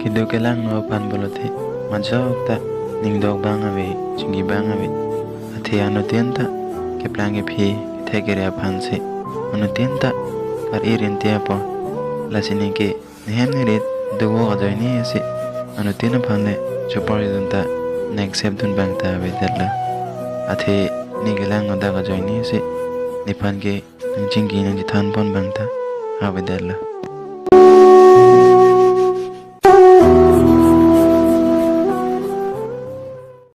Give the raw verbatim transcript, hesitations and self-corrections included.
Kidu ke lang no pan bolote majok ta ningdok bang ave chingi bang ave athi anu tienta ke plange phi thegere pan se anu tienta kar irin tia po lasini ke nehem ne dugo gajoy ni se anu tiena phane chopor dunta next step dun bang ta ave dalla athi ni gelang no da gajoy ni se nipan ke chingi nang than pon bang ta ave dalla